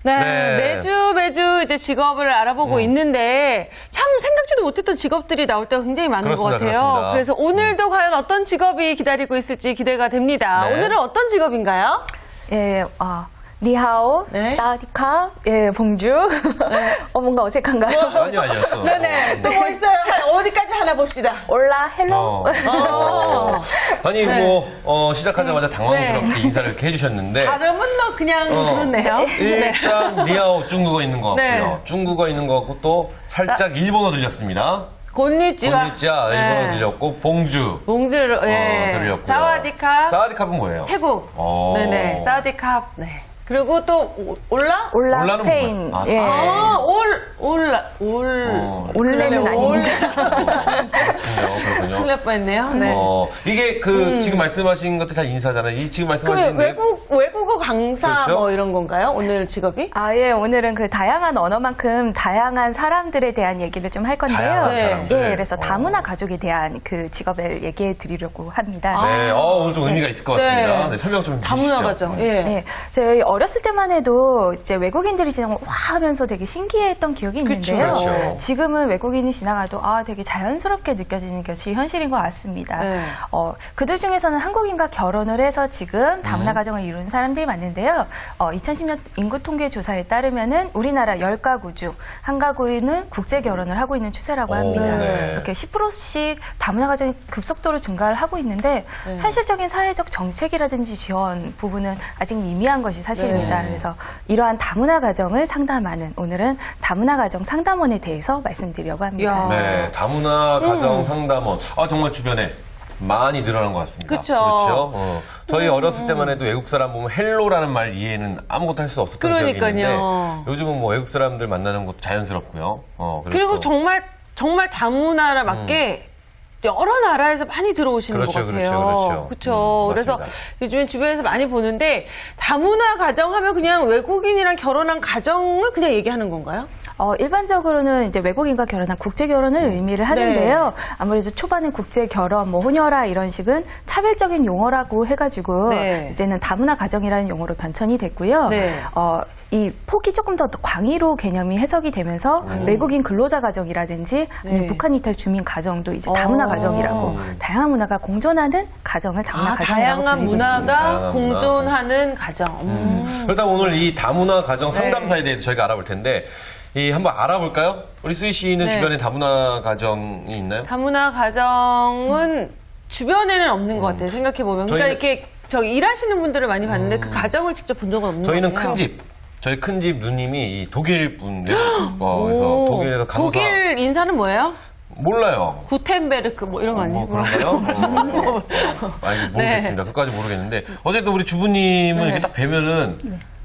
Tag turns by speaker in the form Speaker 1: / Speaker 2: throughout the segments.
Speaker 1: 네. 매주 이제 직업을 알아보고 있는데 참 생각지도 못했던 직업들이 나올 때가 굉장히 많은 것 같아요.
Speaker 2: 그렇습니다.
Speaker 1: 그래서 오늘도 과연 어떤 직업이 기다리고 있을지 기대가 됩니다.
Speaker 2: 네.
Speaker 1: 오늘은 어떤 직업인가요?
Speaker 3: 예, 니하오,
Speaker 1: 네.
Speaker 3: 사디카, 예, 봉주. 뭔가 어색한가요?
Speaker 2: 아니요. 또.
Speaker 1: 네네. 또 뭐 있어요? 어디까지 하나 봅시다.
Speaker 3: 올라, 헬로.
Speaker 2: 아니, 시작하자마자 당황스럽게 인사를 이렇게 해주셨는데.
Speaker 1: 발음은 그냥 그렇네요.
Speaker 2: 일단, 니아오 중국어 있는 것 같고요.
Speaker 1: 네.
Speaker 2: 중국어 있는 것 같고 또 살짝 일본어 들렸습니다.
Speaker 1: 곤니찌와.
Speaker 2: 곤니찌와 일본어 들렸고, 봉주.
Speaker 1: 봉주를,
Speaker 2: 들렸고요.
Speaker 1: 사와디캅.
Speaker 2: 사와디캅은 뭐예요?
Speaker 1: 태국. 네네. 사와디캅. 네. 그리고 또 올라?
Speaker 3: 올라, 스페인.
Speaker 2: 뭐예요?
Speaker 3: 예.
Speaker 1: 올레는
Speaker 3: 올레는 아닌데.
Speaker 2: 그렇군요.
Speaker 1: 큰일 날 뻔했네요. 네.
Speaker 2: 이게 지금 말씀하신 것들 다 인사잖아요. 이 지금 말씀하신
Speaker 1: 그럼 외국어 강사
Speaker 2: 그렇죠?
Speaker 1: 뭐 이런 건가요? 오늘 직업이?
Speaker 3: 예, 오늘은 그 다양한 언어만큼 다양한 사람들에 대한 얘기를 좀 할 건데요.
Speaker 2: 다양한
Speaker 1: 네.
Speaker 2: 사람들.
Speaker 3: 예, 그래서 다문화 가족에 대한 그 직업을 얘기해 드리려고 합니다.
Speaker 2: 네, 오늘 좀 의미가 있을 것 같습니다.
Speaker 1: 네.
Speaker 2: 네, 설명 좀 해주시죠.
Speaker 1: 다문화 가정. 예.
Speaker 3: 네, 저희 어렸을 때만 해도 이제 외국인들이 지나가면 와 하면서 되게 신기했던 기억이 있는데요.
Speaker 2: 그렇죠.
Speaker 3: 지금은 외국인이 지나가도 되게 자연스럽게 느껴지는 것이 현실인 것 같습니다.
Speaker 1: 네.
Speaker 3: 그들 중에서는 한국인과 결혼을 해서 지금 다문화 가정을 이룬 사람들이 많은데요. 2010년 인구 통계 조사에 따르면은 우리나라 10가구 중 한 가구는 국제 결혼을 하고 있는 추세라고 합니다.
Speaker 2: 네.
Speaker 3: 이렇게 10%씩 다문화 가정이 급속도로 증가를 하고 있는데 현실적인 사회적 정책이라든지 지원 부분은 아직 미미한 것이 사실입니다. 그래서 이러한 다문화 가정을 상담하는 오늘은 다문화 가정 상담원에 대해서 말씀드리려고 합니다.
Speaker 2: 네, 다문화 가정 상담원. 정말 주변에 많이 늘어난 것 같습니다.
Speaker 1: 그쵸.
Speaker 2: 그렇죠. 저희 어렸을 때만 해도 외국 사람 보면 헬로라는 말 이해는 아무것도 할 수 없었던 기억이 있는데 요즘은 요즘 외국 사람들 만나는 것도 자연스럽고요.
Speaker 1: 그리고 정말 다문화를 맞게 여러 나라에서 많이 들어오시는 것 같아요. 그렇죠. 그래서 요즘엔 주변에서 많이 보는데 다문화 가정 하면 그냥 외국인이랑 결혼한 가정을 그냥 얘기하는 건가요?
Speaker 3: 일반적으로는 이제 외국인과 결혼한 국제 결혼을 의미를 하는데요. 아무래도 초반에 국제 결혼, 혼혈아 이런 식은 차별적인 용어라고 해가지고 이제는 다문화 가정이라는 용어로 변천이 됐고요. 이 폭이 조금 더 광의로 개념이 해석이 되면서 외국인 근로자 가정이라든지 아니면 북한 이탈 주민 가정도 이제 다문화 가정이라고 다양한 문화가 공존하는 가정을 다문화 가정이라고
Speaker 1: 다양한
Speaker 3: 부르고
Speaker 1: 문화가
Speaker 3: 있습니다.
Speaker 1: 공존하는 가정.
Speaker 2: 일단 오늘 이 다문화 가정 상담사에 대해서 저희가 알아볼 텐데 한번 알아볼까요? 우리 수희 씨는 주변에 다문화 가정이 있나요?
Speaker 1: 다문화 가정은 주변에는 없는 것 같아요. 생각해보면. 그러니까 이렇게 일하시는 분들을 많이 봤는데 그 가정을 직접 본 적은 없는 것 같아요.
Speaker 2: 저희는 큰 집. 저희 큰 집 누님이 독일 분인데 그래서 독일에서 간호사.
Speaker 1: 독일 인사는 뭐예요?
Speaker 2: 몰라요.
Speaker 1: 구텐베르크 뭐 이런 거 아니에요?
Speaker 2: 그런가요? 모르겠습니다. 그것까지 모르겠는데 어쨌든 우리 주부님은 이렇게 딱 뵈면은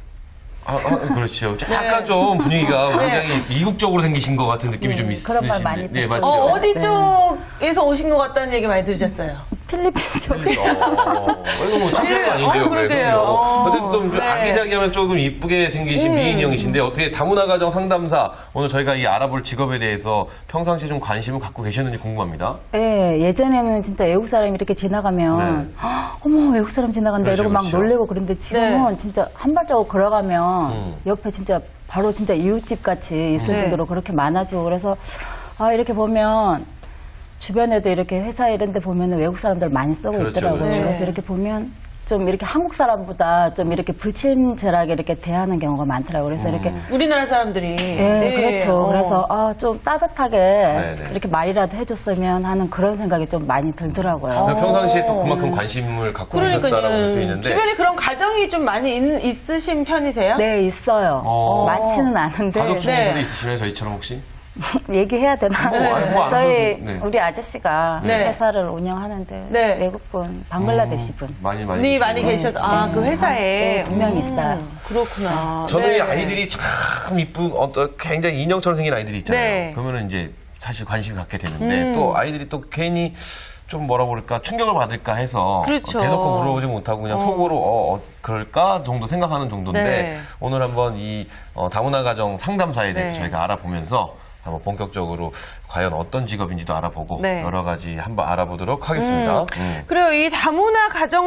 Speaker 2: 그렇죠. 약간 좀 분위기가 굉장히 미국적으로 생기신 것 같은 느낌이 좀 있으신데.
Speaker 4: 그런 말 많이
Speaker 2: 네, 맞죠?
Speaker 1: 어디 쪽에서 오신 것 같다는 얘기 많이 들으셨어요?
Speaker 4: 필리핀 쪽에.
Speaker 2: 이거 뭐 창피한 거 아닌데요,
Speaker 1: 그러게요.
Speaker 2: 어쨌든 좀 아기자기하면 조금 이쁘게 생기신 미인형이신데 어떻게 다문화 가정 상담사 오늘 저희가 이 알아볼 직업에 대해서 평상시에 좀 관심을 갖고 계셨는지 궁금합니다.
Speaker 4: 네, 예전에는 진짜 외국 사람이 이렇게 지나가면 어머 외국 사람 지나간다 이러고 막 놀래고 그런데 지금은 진짜 한 발자국 걸어가면 옆에 진짜 바로 진짜 이웃집 같이 있을 정도로 그렇게 많아지고 그래서 이렇게 보면 주변에도 이렇게 회사 이런 데 보면 외국 사람들 많이 쓰고 있더라고요. 그래서 이렇게 보면 좀 이렇게 한국 사람보다 좀 이렇게 불친절하게 이렇게 대하는 경우가 많더라고요. 그래서 이렇게
Speaker 1: 우리나라 사람들이
Speaker 4: 그렇죠. 그래서 좀 따뜻하게 이렇게 말이라도 해줬으면 하는 그런 생각이 좀 많이 들더라고요.
Speaker 2: 평상시에 또 그만큼 관심을 갖고 계셨다라고 볼 수 있는데
Speaker 1: 주변에 그런 가정이 좀 많이 있으신 편이세요?
Speaker 4: 네, 있어요. 많지는 않은데
Speaker 2: 가족 중에서도 있으시나요? 저희처럼 혹시?
Speaker 4: 얘기해야 되나? 저희 우리 아저씨가
Speaker 1: 네.
Speaker 4: 회사를 운영하는데 외국분, 방글라데시 분
Speaker 2: 많이
Speaker 1: 계셔서 그 회사에
Speaker 4: 2명 있어요.
Speaker 1: 그렇구나.
Speaker 2: 저는 이 아이들이 참 이쁜 굉장히 인형처럼 생긴 아이들이 있잖아요. 그러면은 이제 사실 관심을 갖게 되는데 또 아이들이 또 괜히 좀 뭐라고 그럴까 충격을 받을까 해서 대놓고 물어보지 못하고 그냥 속으로 그럴까 정도 생각하는 정도인데 오늘 한번 이 다문화 가정 상담사에 대해서 저희가 알아보면서 한번 본격적으로 과연 어떤 직업인지도 알아보고 여러 가지 한번 알아보도록 하겠습니다.
Speaker 1: 그래요. 이 다문화 가정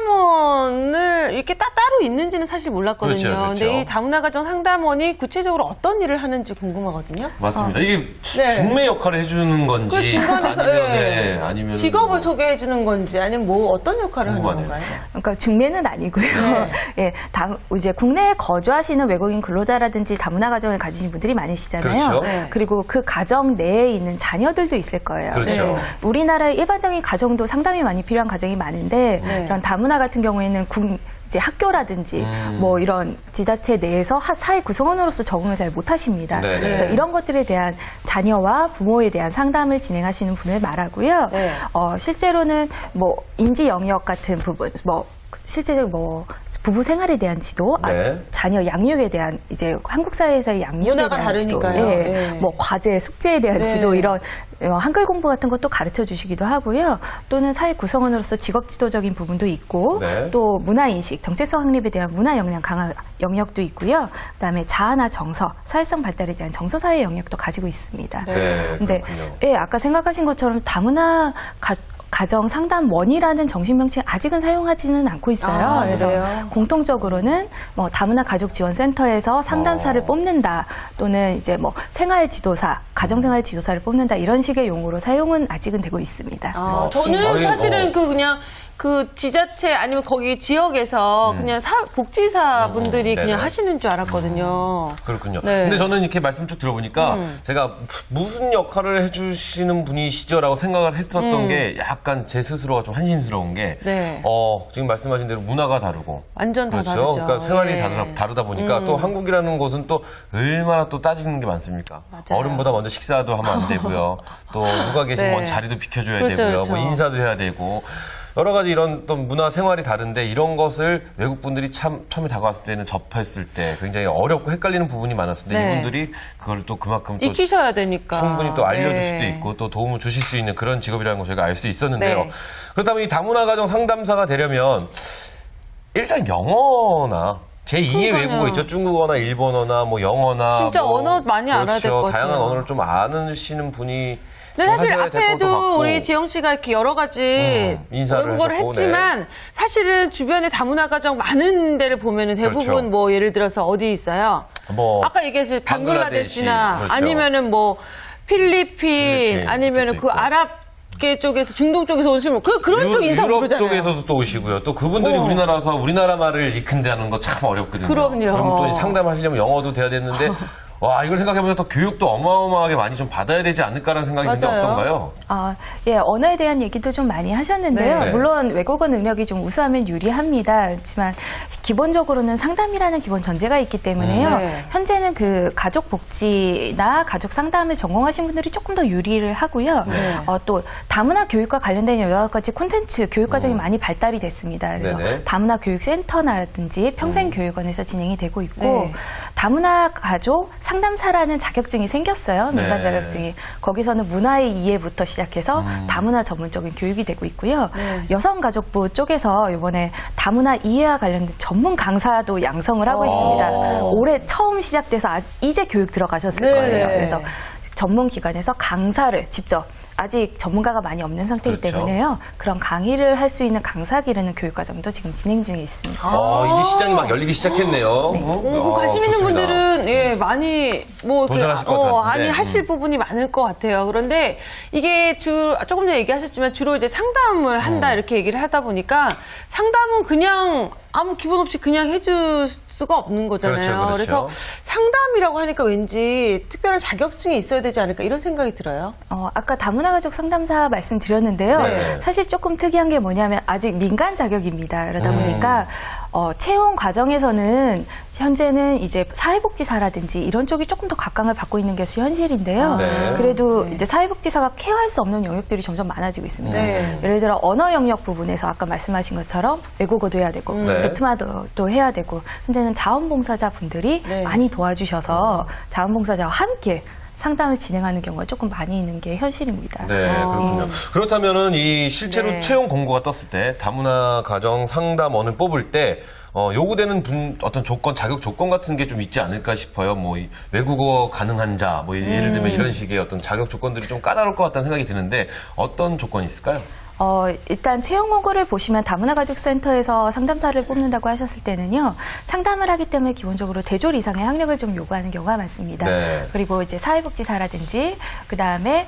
Speaker 1: 상담원을 이렇게 따로 있는지는 사실 몰랐거든요.
Speaker 2: 그렇죠.
Speaker 1: 근데 이 다문화 가정 상담원이 구체적으로 어떤 일을 하는지 궁금하거든요.
Speaker 2: 맞습니다. 이게 중매 역할을 해주는 건지 아니면
Speaker 1: 직업을 소개해 주는 건지 아니면 뭐 어떤 역할을 하는 건가요?
Speaker 3: 그러니까 중매는 아니고요. 예, 이제 국내에 거주하시는 외국인 근로자라든지 다문화 가정을 가지신 분들이 많으시잖아요.
Speaker 2: 그렇죠.
Speaker 3: 그리고 그 가정 내에 있는 자녀들도 있을 거예요.
Speaker 2: 그렇죠.
Speaker 3: 우리나라의 일반적인 가정도 상담이 많이 필요한 가정이 많은데 이런 다문화 같은 경우에는 이제 학교라든지 뭐 이런 지자체 내에서 사회 구성원으로서 적응을 잘 못하십니다. 그래서 이런 것들에 대한 자녀와 부모에 대한 상담을 진행하시는 분을 말하고요. 실제로는 뭐 인지 영역 같은 부분, 뭐 실제로 뭐 부부 생활에 대한 지도, 자녀 양육에 대한 이제 한국 사회에서의 양육에
Speaker 1: 문화가
Speaker 3: 대한
Speaker 1: 다르니까요.
Speaker 3: 지도, 뭐 과제, 숙제에 대한 지도 이런 한글 공부 같은 것도 가르쳐 주시기도 하고요. 또는 사회 구성원으로서 직업 지도적인 부분도 있고 또 문화 인식, 정체성 확립에 대한 문화 역량 강화 영역도 있고요. 그다음에 자아나 정서, 사회성 발달에 대한 정서 사회 영역도 가지고 있습니다. 근데 아까 생각하신 것처럼 다문화 가정 상담원이라는 정신명칭 아직은 사용하지는 않고 있어요. 그래서 공통적으로는 뭐 다문화 가족 지원센터에서 상담사를 뽑는다 또는 이제 뭐 생활 지도사, 가정생활 지도사를 뽑는다 이런 식의 용어로 사용은 아직은 되고 있습니다.
Speaker 1: 저는 사실은 그냥 그 지자체 아니면 거기 지역에서 그냥 복지사 분들이 그냥 하시는 줄 알았거든요.
Speaker 2: 그렇군요. 근데 저는 이렇게 말씀 쭉 들어보니까 제가 무슨 역할을 해주시는 분이시죠라고 생각을 했었던 게 약간 제 스스로가 좀 한심스러운 게 지금 말씀하신 대로 문화가 다르고
Speaker 1: 완전 다
Speaker 2: 다르죠.
Speaker 1: 다르죠.
Speaker 2: 그러니까 생활이 다르다 보니까 또 한국이라는 곳은 또 얼마나 또 따지는 게 많습니까? 어른보다 먼저 식사도 하면 안 되고요. 또 누가 계시면 자리도 비켜줘야 되고요. 뭐 인사도 해야 되고. 여러 가지 이런 또 문화 생활이 다른데 이런 것을 외국 분들이 참 처음에 다가왔을 때는 접했을 때 굉장히 어렵고 헷갈리는 부분이 많았을 때 이분들이 그걸 또 그만큼 또
Speaker 1: 익히셔야 되니까
Speaker 2: 충분히 또 알려줄 수도 있고 또 도움을 주실 수 있는 그런 직업이라는 걸 저희가 알 수 있었는데요. 그렇다면 이 다문화 가정 상담사가 되려면 일단 영어나 제2의 외국어 있죠. 중국어나 일본어나 뭐 영어나
Speaker 1: 진짜 언어 많이 알아야 될 것 같아요.
Speaker 2: 다양한 언어를 좀 아시는 분이
Speaker 1: 근데 사실 앞에도 우리 지영 씨가 이렇게 여러 가지 외국어를 했지만 사실은 주변에 다문화 가정 많은 데를 보면은 대부분 뭐 예를 들어서 어디 있어요? 뭐 아까 얘기했을 방글라데시나 아니면은 뭐 필리핀 아니면은 그 아랍 쪽에서 중동 쪽에서 오시면 그런 쪽 인사
Speaker 2: 유럽
Speaker 1: 모르잖아요.
Speaker 2: 쪽에서도 또 오시고요. 또 그분들이 우리나라에서 우리나라 말을 익힌다는 거 참 어렵거든요.
Speaker 1: 그럼요.
Speaker 2: 그럼 또 상담하시려면 영어도 돼야 되는데 와, 이걸 생각해보면 또 교육도 어마어마하게 많이 좀 받아야 되지 않을까라는 생각이 드는데 어떤가요?
Speaker 3: 언어에 대한 얘기도 좀 많이 하셨는데요. 물론 외국어 능력이 좀 우수하면 유리합니다. 그렇지만 기본적으로는 상담이라는 기본 전제가 있기 때문에요. 현재는 그 가족 복지나 가족 상담을 전공하신 분들이 조금 더 유리를 하고요. 또 다문화 교육과 관련된 여러 가지 콘텐츠, 교육 과정이 많이 발달이 됐습니다. 그래서 다문화 교육센터라든지 평생교육원에서 진행이 되고 있고 다문화 가족 상담사라는 자격증이 생겼어요. 민간 자격증이. 거기서는 문화의 이해부터 시작해서 다문화 전문적인 교육이 되고 있고요. 여성가족부 쪽에서 이번에 다문화 이해와 관련된 전문 강사도 양성을 하고 있습니다. 올해 처음 시작돼서 이제 교육 들어가셨을 거예요. 그래서 전문 기관에서 강사를 직접 아직 전문가가 많이 없는 상태이기 때문에요. 그런 강의를 할 수 있는 강사 기르는 교육과정도 지금 진행 중에 있습니다.
Speaker 2: 이제 시장이 막 열리기 시작했네요.
Speaker 1: 관심 있는 분들은 많이 뭐
Speaker 2: 도전하실 것 같은데.
Speaker 1: 많이 하실 부분이 많을 것 같아요. 그런데 이게 조금 전에 얘기하셨지만 주로 이제 상담을 한다 이렇게 얘기를 하다 보니까 상담은 그냥 아무 기본 없이 그냥 해줄 수가 없는 거잖아요. 그래서 상담이라고 하니까 왠지 특별한 자격증이 있어야 되지 않을까 이런 생각이 들어요.
Speaker 3: 아까 다문화 가족 상담사 말씀드렸는데요. 사실 조금 특이한 게 뭐냐면 아직 민간 자격입니다. 그러다 보니까 채용 과정에서는 현재는 이제 사회복지사라든지 이런 쪽이 조금 더 각광을 받고 있는 것이 현실인데요. 그래도 이제 사회복지사가 케어할 수 없는 영역들이 점점 많아지고 있습니다. 예를 들어 언어 영역 부분에서 아까 말씀하신 것처럼 외국어도 해야 되고 베트남어도 해야 되고 현재는 자원봉사자 분들이 많이 도와주셔서 자원봉사자와 함께 상담을 진행하는 경우가 조금 많이 있는 게 현실입니다.
Speaker 2: 네, 그렇군요. 그렇다면은 이 실제로 채용 공고가 떴을 때 다문화 가정 상담원을 뽑을 때 요구되는 어떤 조건, 자격 조건 같은 게 좀 있지 않을까 싶어요. 뭐 외국어 가능한 자, 뭐 예를 들면 이런 식의 어떤 자격 조건들이 좀 까다로울 것 같다는 생각이 드는데 어떤 조건이 있을까요?
Speaker 3: 일단 채용 공고를 보시면 다문화가족센터에서 상담사를 뽑는다고 하셨을 때는요, 상담을 하기 때문에 기본적으로 대졸 이상의 학력을 좀 요구하는 경우가 많습니다. 네. 그리고 이제 사회복지사라든지, 그 다음에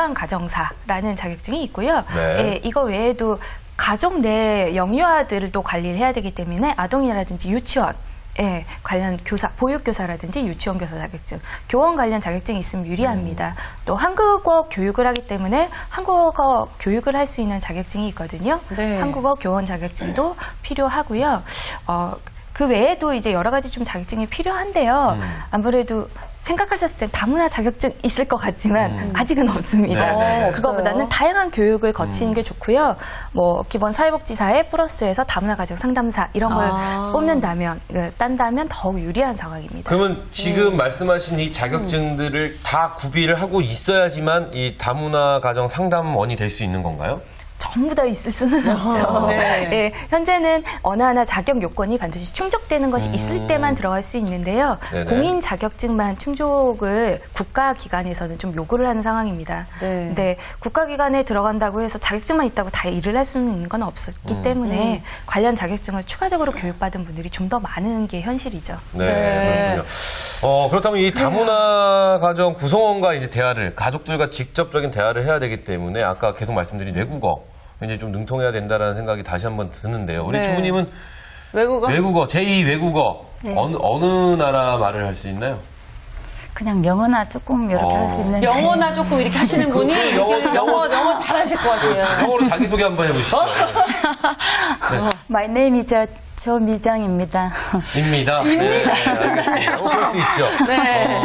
Speaker 3: 건강가정사라는 자격증이 있고요. 네. 예, 이거 외에도 가족 내 영유아들도 관리를 해야 되기 때문에 아동이라든지 유치원, 예, 관련 교사, 보육교사라든지 유치원 교사 자격증, 교원 관련 자격증이 있으면 유리합니다. 또 한국어 교육을 하기 때문에 한국어 교육을 할 수 있는 자격증이 있거든요. 네. 한국어 교원 자격증도 필요하고요. 그 외에도 이제 여러 가지 좀 자격증이 필요한데요. 아무래도 생각하셨을 때 다문화 자격증 있을 것 같지만 아직은 없습니다. 그거보다는 다양한 교육을 거치는 게 좋고요. 뭐 기본 사회복지사에 플러스해서 다문화 가정 상담사 이런 걸 뽑는다면, 딴다면 더욱 유리한 상황입니다.
Speaker 2: 그러면 지금 말씀하신 이 자격증들을 다 구비를 하고 있어야지만 이 다문화 가정 상담원이 될 수 있는 건가요?
Speaker 3: 전부 다 있을 수는 없죠. 네. 네, 현재는 어느 하나 자격 요건이 반드시 충족되는 것이 있을 때만 들어갈 수 있는데요. 네네. 공인 자격증만 충족을 국가기관에서는 좀 요구를 하는 상황입니다. 네. 근데 국가기관에 들어간다고 해서 자격증만 있다고 다 일을 할 수는 있는 건 없었기 때문에 관련 자격증을 추가적으로 교육받은 분들이 좀 더 많은 게 현실이죠.
Speaker 2: 네, 그렇군요. 그렇다면 이 다문화 가정 구성원과 이제 대화를, 가족들과 직접적인 대화를 해야 되기 때문에 아까 계속 말씀드린 외국어 이제 좀 능통해야 된다라는 생각이 다시 한번 드는데요. 우리 주부님은 외국어, 제2 외국어 어느 나라 말을 할 수 있나요?
Speaker 4: 그냥 영어나 조금 이렇게 할 수 있는.
Speaker 1: 영어나 조금 이렇게 하시는 분이 영어 잘하실 것 같아요.
Speaker 2: 영어로 자기소개 한번 해보시죠.
Speaker 4: 네. My name is 조미정입니다.
Speaker 2: 입니다. 네, 알겠습니다. 그럴 수 있죠. 네.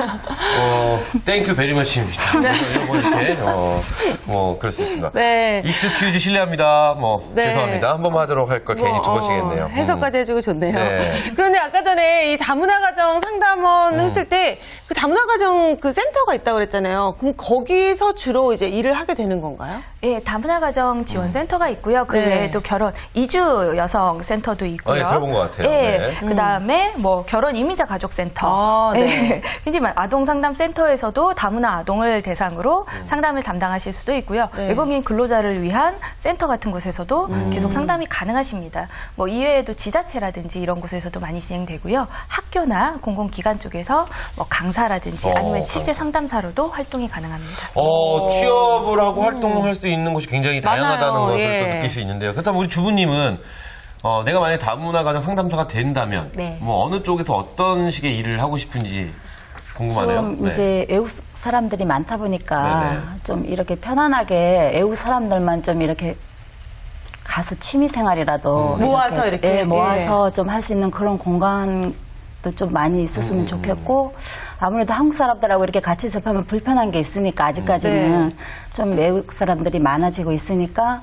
Speaker 2: 땡큐 베리 머치입니다. 네. 이렇게, 그럴 수 있습니다. 네. 익스큐즈 실례합니다. 죄송합니다. 한 번만 하도록 할 걸 괜히 죽어지겠네요.
Speaker 1: 해석까지 해주고 좋네요. 네. 그런데 아까 전에 이 다문화 가정 상담원 했을 때 그 다문화 가정 그 센터가 있다고 그랬잖아요. 그럼 거기서 주로 이제 일을 하게 되는 건가요?
Speaker 3: 예, 다문화 가정 지원 센터가 있고요. 그 외에도 결혼 이주 여성 센터도 있고요.
Speaker 2: 들어본 것 같아요.
Speaker 3: 예, 네. 그다음에 결혼 이민자 가족 센터. 네. 굉장히 아동 상담 센터에서도 다문화 아동을 대상으로 상담을 담당하실 수도 있고요. 네. 외국인 근로자를 위한 센터 같은 곳에서도 계속 상담이 가능하십니다. 이외에도 지자체라든지 이런 곳에서도 많이 진행되고요. 학교나 공공기관 쪽에서 강사라든지 아니면 실제 상담사로도 활동이 가능합니다.
Speaker 2: 취업을 하고 활동할 수 있는 곳이 굉장히 다양하다는 것을 또 느낄 수 있는데요. 그렇다면 우리 주부님은 내가 만약에 다문화 가정 상담사가 된다면 어느 쪽에서 어떤 식의 일을 하고 싶은지 궁금하네요.
Speaker 4: 좀 이제 외국 사람들이 많다 보니까 좀 이렇게 편안하게 외국 사람들만 좀 이렇게 가서 취미 생활이라도
Speaker 1: 모아서 이렇게
Speaker 4: 모아서 좀 할 수 있는 그런 공간도 좀 많이 있었으면 좋겠고, 아무래도 한국 사람들하고 이렇게 같이 접하면 불편한 게 있으니까 아직까지는 좀 외국 사람들이 많아지고 있으니까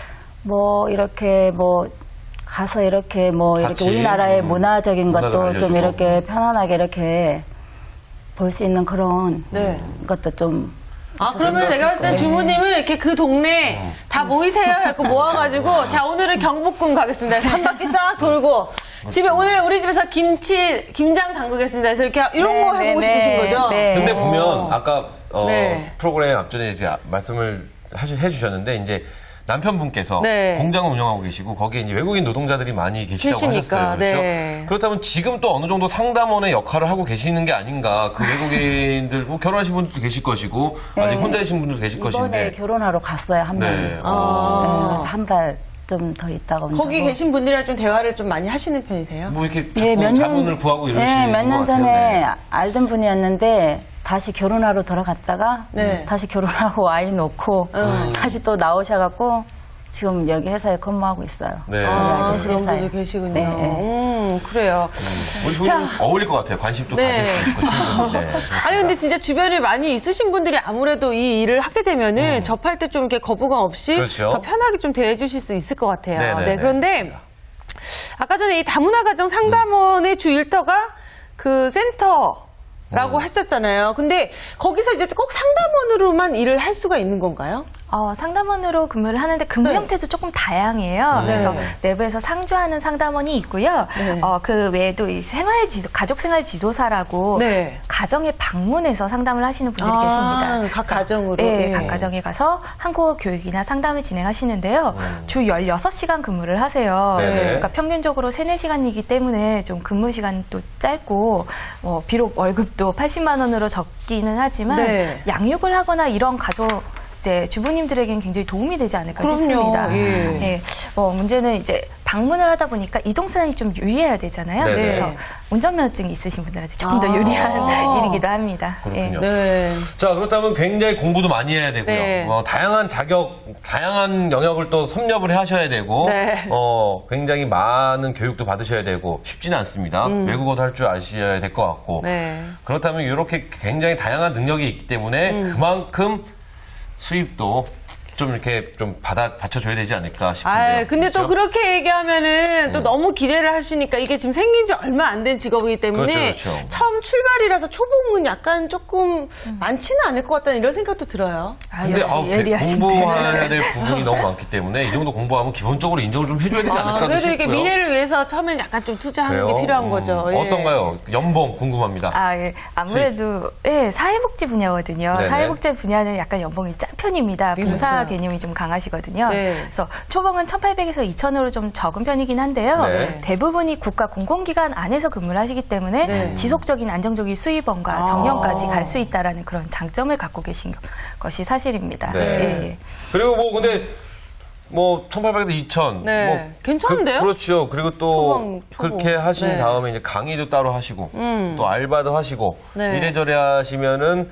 Speaker 4: 이렇게 가서 이렇게 이렇게 우리나라의 문화적인 것도 좀 이렇게 편안하게 이렇게 볼 수 있는 그런 것도 좀.
Speaker 1: 그러면 제가 봤을 땐 주부님은 이렇게 그 동네 다 모이세요 하고 모아가지고 자 오늘은 경복궁 가겠습니다. 한 바퀴 싹 돌고 집에 오늘 우리 집에서 김장 담그겠습니다. 그래서 이렇게 이런 거 해보고 싶으신 거죠?
Speaker 2: 네. 근데 보면 아까 프로그램 앞전에 이제 말씀을 해주셨는데 이제 남편분께서 공장을 운영하고 계시고 거기에 이제 외국인 노동자들이 많이 계시다고 하셨어요. 그렇죠? 그렇다면 지금 또 어느 정도 상담원의 역할을 하고 계시는 게 아닌가. 그 외국인들 결혼하신 분들도 계실 것이고 아직 혼자 계신 분들도 계실 것인데.
Speaker 4: 이번에 결혼하러 갔어요. 한 번. 그래서 한 달 좀 더 있다가 온다고.
Speaker 1: 거기 계신 분들이랑 좀 대화를 좀 많이 하시는 편이세요?
Speaker 2: 이렇게 자꾸 자문을 구하고 이러시는
Speaker 4: 몇 년 전에 알던 분이었는데 다시 결혼하러 들어갔다가 다시 결혼하고 아이 놓고 다시 또 나오셔갖고 지금 여기 회사에 근무하고 있어요.
Speaker 1: 그런 분들 계시군요. 그래요.
Speaker 2: 우리 주부님 어울릴 것 같아요. 관심도 가질 수 있고 충분히.
Speaker 1: 아니 근데 진짜 주변에 많이 있으신 분들이 아무래도 이 일을 하게 되면은 접할 때 좀 이렇게 거부감 없이 더 편하게 좀 대해주실 수 있을 것 같아요. 그런데 아까 전에 이 다문화 가정 상담원의 주 일터가 그 센터 라고 했었잖아요. 근데 거기서 이제 꼭 상담원으로만 일을 할 수가 있는 건가요?
Speaker 3: 상담원으로 근무를 하는데 근무
Speaker 1: 네.
Speaker 3: 형태도 조금 다양해요. 그래서 내부에서 상주하는 상담원이 있고요.
Speaker 1: 네.
Speaker 3: 그 외에도 이 가족생활지도사라고
Speaker 1: 네.
Speaker 3: 가정에 방문해서 상담을 하시는 분들이 계십니다.
Speaker 1: 각 가정으로?
Speaker 3: 네, 각 가정에 가서 한국어 교육이나 상담을 진행하시는데요. 주 16시간 근무를 하세요. 그러니까 평균적으로 3, 4시간이기 때문에 좀 근무 시간도 짧고 비록 월급도 80만 원으로 적기는 하지만
Speaker 1: 네.
Speaker 3: 양육을 하거나 이런 가족 이제 주부님들에게는 굉장히 도움이 되지 않을까
Speaker 1: 그럼요.
Speaker 3: 싶습니다.
Speaker 1: 예.
Speaker 3: 문제는 이제 방문을 하다 보니까 이동수단이 좀 유리해야 되잖아요.
Speaker 2: 네네.
Speaker 3: 그래서 운전면허증이 있으신 분들한테 조금 더 유리한 일이기도 합니다.
Speaker 2: 그렇군요.
Speaker 1: 네.
Speaker 2: 자, 그렇다면 굉장히 공부도 많이 해야 되고요.
Speaker 1: 네.
Speaker 2: 다양한 다양한 영역을 또 섭렵을 하셔야 되고,
Speaker 1: 네.
Speaker 2: 굉장히 많은 교육도 받으셔야 되고, 쉽지는 않습니다. 외국어도 할 줄 아셔야 될 것 같고.
Speaker 1: 네.
Speaker 2: 그렇다면 이렇게 굉장히 다양한 능력이 있기 때문에 그만큼 수입도 좀 이렇게 좀 받쳐줘야 되지 않을까 싶은데요.
Speaker 1: 근데
Speaker 2: 그렇죠?
Speaker 1: 또 그렇게 얘기하면은 또 너무 기대를 하시니까 이게 지금 생긴 지 얼마 안 된 직업이기 때문에
Speaker 2: 그렇죠.
Speaker 1: 처음 출발이라서 초봉은 약간 조금 많지는 않을 것 같다는 이런 생각도 들어요.
Speaker 2: 근데 공부해야 될 부분이 너무 많기 때문에 이 정도 공부하면 기본적으로 인정을 좀 해줘야 되지 않을까
Speaker 1: 그래도
Speaker 2: 싶고요.
Speaker 1: 이게 미래를 위해서 처음엔 약간 좀 투자하는 게 필요한 거죠. 예.
Speaker 2: 어떤가요? 연봉 궁금합니다.
Speaker 3: 아무래도 사회복지 분야거든요.
Speaker 2: 네네.
Speaker 3: 사회복지 분야는 약간 연봉이 짠 편입니다. 봉사 개념이 좀 강하시거든요.
Speaker 1: 네.
Speaker 3: 그래서 초봉은 1,800에서 2,000으로 좀 적은 편이긴 한데요.
Speaker 2: 네.
Speaker 3: 대부분이 국가 공공기관 안에서 근무를 하시기 때문에
Speaker 1: 네.
Speaker 3: 지속적인 안정적인 수입원과 정년까지 갈 수 있다라는 그런 장점을 갖고 계신 것이 사실입니다.
Speaker 2: 네.
Speaker 3: 예.
Speaker 2: 그리고 근데 1,800에서 2,000.
Speaker 1: 네. 괜찮은데요?
Speaker 2: 그렇죠. 그리고 또
Speaker 1: 초봉.
Speaker 2: 그렇게 하신
Speaker 1: 네.
Speaker 2: 다음에 이제 강의도 따로 하시고 또 알바도 하시고
Speaker 1: 네.
Speaker 2: 이래저래 하시면은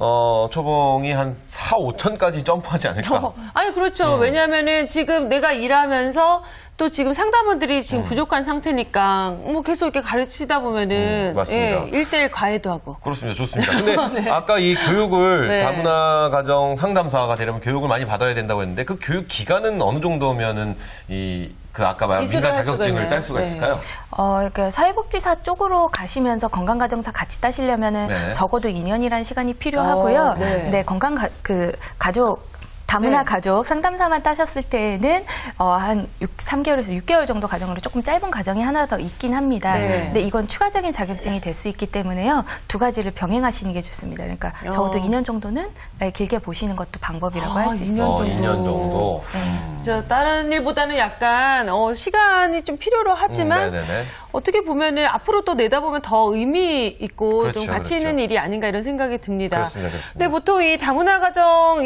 Speaker 2: 초봉이 한 4, 5천까지 점프하지 않을까.
Speaker 1: 아니 그렇죠. 왜냐하면은 지금 내가 일하면서 또 지금 상담원들이 지금 부족한 상태니까 계속 이렇게 가르치다 보면은
Speaker 2: 맞습니다.
Speaker 1: 1대1 과외도 하고.
Speaker 2: 그렇습니다. 좋습니다. 근데 아까 이 교육을
Speaker 1: 네.
Speaker 2: 다문화 가정 상담사가 되려면 교육을 많이 받아야 된다고 했는데 그 교육 기간은 어느 정도면은 아까 말한 민간 자격증을 딸 수가 있을까요?
Speaker 3: 그러니까 사회복지사 쪽으로 가시면서 건강가정사 같이 따시려면은
Speaker 2: 네.
Speaker 3: 적어도 2년이라는 시간이 필요하고요.
Speaker 1: 네.
Speaker 3: 근데 가족 다문화
Speaker 1: 네.
Speaker 3: 가족 상담사만 따셨을 때는 한 3개월에서 6개월 정도 과정으로 조금 짧은 과정이 하나 더 있긴 합니다.
Speaker 1: 네.
Speaker 3: 근데 이건 추가적인 자격증이 될 수 있기 때문에요. 두 가지를 병행하시는 게 좋습니다. 그러니까 적어도 2년 정도는 길게 보시는 것도 방법이라고 할 수 있습니다.
Speaker 2: 2년 정도.
Speaker 1: 다른 일보다는 약간 시간이 좀 필요로 하지만 어떻게 보면은 앞으로 또 내다보면 더 의미 있고
Speaker 2: 그렇죠,
Speaker 1: 좀 가치 있는 일이 아닌가 이런 생각이 듭니다.
Speaker 2: 그렇습니다.
Speaker 1: 근데 보통 이 다문화 가정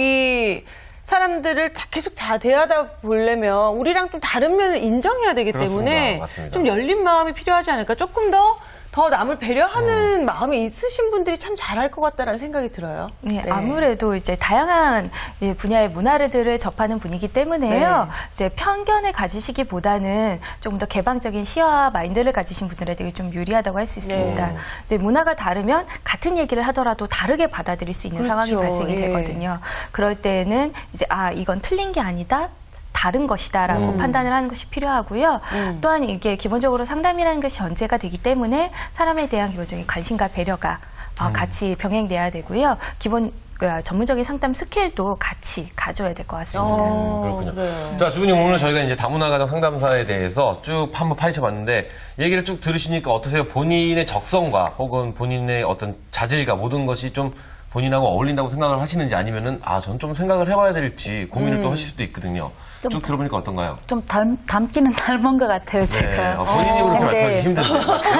Speaker 1: 사람들을 다 계속 대하다 보려면 우리랑 좀 다른 면을 인정해야 되기
Speaker 2: 그렇습니다.
Speaker 1: 때문에
Speaker 2: 맞습니다.
Speaker 1: 좀 열린 마음이 필요하지 않을까. 조금 더 남을 배려하는 마음이 있으신 분들이 참 잘할 것 같다라는 생각이 들어요.
Speaker 3: 네, 아무래도 이제 다양한 분야의 문화들을 접하는 분이기 때문에요. 이제 편견을 가지시기보다는 조금 더 개방적인 시야와 마인드를 가지신 분들에게 좀 유리하다고 할 수 있습니다. 이제 문화가 다르면 같은 얘기를 하더라도 다르게 받아들일 수 있는 상황이 발생이 되거든요. 그럴 때는 이제 이건 틀린 게 아니다. 다른 것이다라고 판단을 하는 것이 필요하고요. 또한 이게 기본적으로 상담이라는 것이 전제가 되기 때문에 사람에 대한 기본적인 관심과 배려가 같이 병행돼야 되고요. 전문적인 상담 스킬도 같이 가져야 될 것 같습니다.
Speaker 2: 그렇군요. 자, 주부님 오늘 저희가 이제 다문화 가정 상담사에 대해서 쭉 한번 파헤쳐봤는데 얘기를 쭉 들으시니까 어떠세요? 본인의 적성과 혹은 본인의 어떤 자질과 모든 것이 좀 본인하고 어울린다고 생각을 하시는지 아니면은 전 좀 생각을 해봐야 될지 고민을 또 하실 수도 있거든요. 쭉 들어보니까 어떤가요?
Speaker 4: 좀 닮기는 닮은 것 같아요, 제가.
Speaker 2: 본인이 그렇게 말씀하시기 힘든데.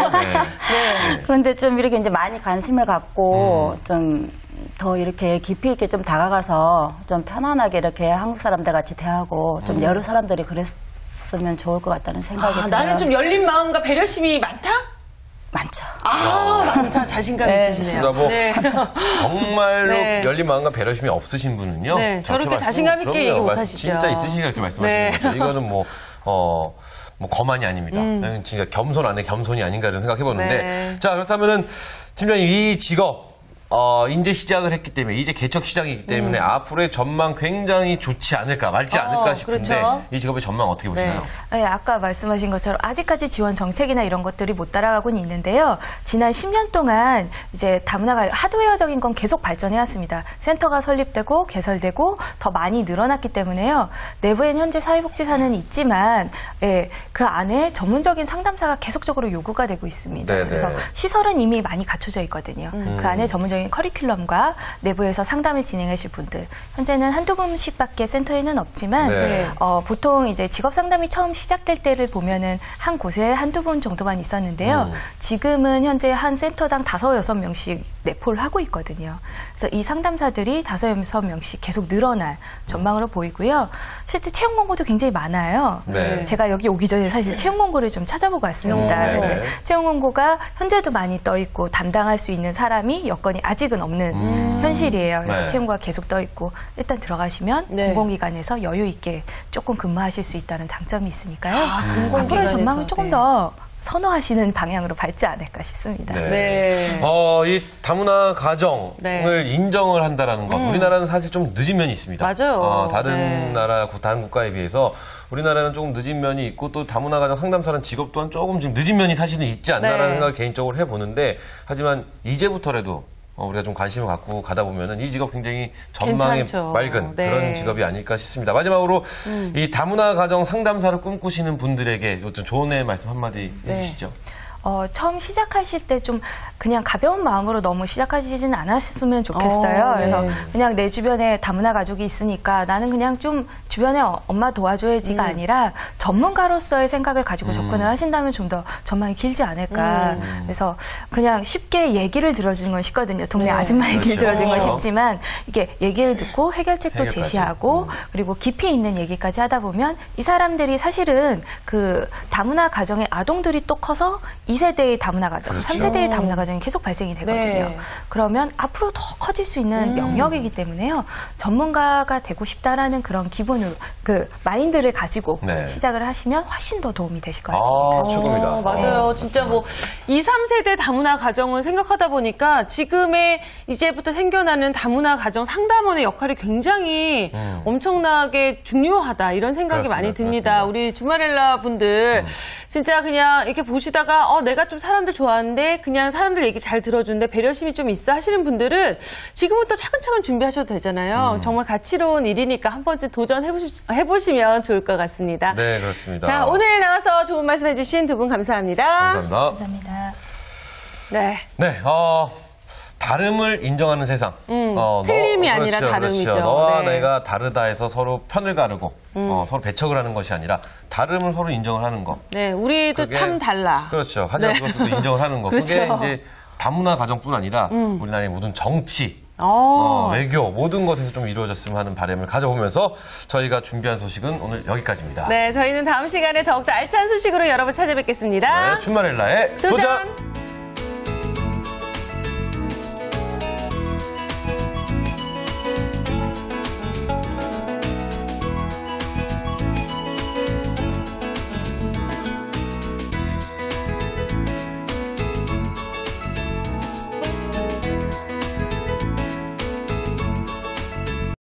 Speaker 4: 그런데 좀 이렇게 이제 많이 관심을 갖고 좀 더 이렇게 깊이 있게 좀 다가가서 좀 편안하게 이렇게 한국 사람들 같이 대하고 좀 여러 사람들이 그랬으면 좋을 것 같다는 생각이 들어요.
Speaker 1: 나는 좀 열린 마음과 배려심이 많다?
Speaker 4: 많죠.
Speaker 1: 많다. 자신감 있으시네요.
Speaker 2: 정말로 열린 마음과 배려심이 없으신 분은요.
Speaker 1: 저렇게 자신감 있게 얘기 못하시죠.
Speaker 2: 진짜 있으시니까 이렇게 말씀하시는 거죠. 이거는 거만이 아닙니다. 진짜 겸손 안에 겸손이 아닌가 이런 생각해보는데. 자, 그렇다면은 팀장님 이 직업 이제 시작을 했기 때문에 이제 개척 시장이기 때문에 앞으로의 전망 굉장히 좋지 않을까 말지 않을까 싶은데
Speaker 1: 그렇죠.
Speaker 2: 이 직업의 전망 어떻게 보시나요?
Speaker 3: 네, 아까 말씀하신 것처럼 아직까지 지원 정책이나 이런 것들이 못 따라가고는 있는데요. 지난 10년 동안 이제 다문화가 하드웨어적인 건 계속 발전해 왔습니다. 센터가 설립되고 개설되고 더 많이 늘어났기 때문에요. 내부엔 현재 사회복지사는 있지만 그 안에 전문적인 상담사가 계속적으로 요구가 되고 있습니다.
Speaker 2: 네네.
Speaker 3: 그래서 시설은 이미 많이 갖춰져 있거든요. 그 안에 전문적인 커리큘럼과 내부에서 상담을 진행하실 분들 현재는 한두 분씩밖에 센터에는 없지만 보통 이제 직업 상담이 처음 시작될 때를 보면은 한 곳에 한두 분 정도만 있었는데요. 지금은 현재 한 센터당 5-6명씩 내포를 하고 있거든요. 그래서 이 상담사들이 5-6명씩 계속 늘어날 전망으로 보이고요. 실제 채용 공고도 굉장히 많아요.
Speaker 2: 네.
Speaker 3: 제가 여기 오기 전에 사실 채용 공고를 좀 찾아보고 왔습니다. 근데 채용 공고가 현재도 많이 떠 있고 담당할 수 있는 사람이 여건이 아직은 없는 현실이에요. 그래서 채용고가 계속 떠 있고 일단 들어가시면 공공기관에서 여유 있게 조금 근무하실 수 있다는 장점이 있으니까요. 앞으로의 전망을 조금 더 선호하시는 방향으로 밟지 않을까 싶습니다.
Speaker 2: 이 다문화 가정을 인정을 한다라는 것. 우리나라는 사실 좀 늦은 면이 있습니다.
Speaker 1: 맞아요.
Speaker 2: 다른 나라, 다른 국가에 비해서 우리나라는 조금 늦은 면이 있고 또 다문화 가정 상담사라는 직업 또한 조금 지금 늦은 면이 사실은 있지 않나라는 생각을 개인적으로 해보는데 하지만 이제부터라도 우리가 좀 관심을 갖고 가다 보면은 이 직업 굉장히 전망이 맑은 그런 직업이 아닐까 싶습니다. 마지막으로 이 다문화 가정 상담사를 꿈꾸시는 분들에게 어떤 조언의 말씀 한마디 해주시죠.
Speaker 3: 처음 시작하실 때 좀 그냥 가벼운 마음으로 너무 시작하시진 않았으면 좋겠어요. 그래서 그냥 내 주변에 다문화 가족이 있으니까 나는 그냥 좀 주변에 엄마 도와줘야지가 아니라 전문가로서의 생각을 가지고 접근을 하신다면 좀 더 전망이 길지 않을까. 그래서 그냥 쉽게 얘기를 들어주는 건 쉽거든요. 동네 아줌마 얘기를 들어주는 건 쉽지만 이게 얘기를 듣고 해결책도 제시하고 그리고 깊이 있는 얘기까지 하다 보면 이 사람들이 사실은 그 다문화 가정의 아동들이 또 커서 2세대의 다문화 가정, 3세대의 다문화 가정이 계속 발생이 되거든요. 그러면 앞으로 더 커질 수 있는 영역이기 때문에요. 전문가가 되고 싶다라는 그런 기본으로 그 마인드를 가지고 시작을 하시면 훨씬 더 도움이 되실 것 같습니다.
Speaker 2: 최고입니다.
Speaker 1: 맞아요. 진짜 뭐 2, 3세대 다문화 가정을 생각하다 보니까 지금의 이제부터 생겨나는 다문화 가정 상담원의 역할이 굉장히 엄청나게 중요하다 이런 생각이 많이 듭니다. 우리 주마렐라 분들 진짜 그냥 이렇게 보시다가 내가 좀 사람들 좋아하는데 그냥 사람들 얘기 잘 들어주는데 배려심이 좀 있어 하시는 분들은 지금부터 차근차근 준비하셔도 되잖아요. 정말 가치로운 일이니까 한 번쯤 도전해보시면 좋을 것 같습니다.
Speaker 2: 네, 그렇습니다.
Speaker 1: 자, 오늘 나와서 좋은 말씀해주신 두 분 감사합니다.
Speaker 2: 감사합니다.
Speaker 3: 감사합니다.
Speaker 1: 네.
Speaker 2: 다름을 인정하는 세상.
Speaker 1: 틀림이 아니라 다름이죠.
Speaker 2: 그렇죠. 너와 내가 다르다 해서 서로 편을 가르고 서로 배척을 하는 것이 아니라 다름을 서로 인정을 하는 것.
Speaker 1: 네, 우리도 참 달라.
Speaker 2: 그렇죠. 하지만 그것도 인정을 하는 것. 그게 이제 다문화 가정뿐 아니라 우리나라의 모든 정치, 외교 모든 것에서 좀 이루어졌으면 하는 바람을 가져보면서 저희가 준비한 소식은 오늘 여기까지입니다.
Speaker 1: 네, 저희는 다음 시간에 더욱더 알찬 소식으로 여러분 찾아뵙겠습니다.
Speaker 2: 네, 주마렐라의 도전!